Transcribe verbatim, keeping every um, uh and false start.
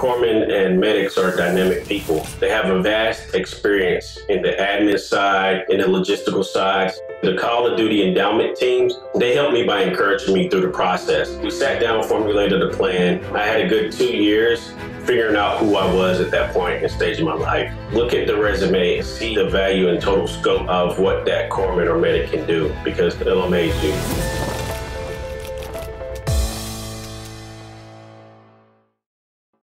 Corpsmen and medics are dynamic people. They have a vast experience in the admin side, in the logistical side. The Call of Duty endowment teams, they helped me by encouraging me through the process. We sat down, formulated a plan. I had a good two years figuring out who I was at that point and stage in my life. Look at the resume and see the value and total scope of what that corpsman or medic can do, because it'll amaze you.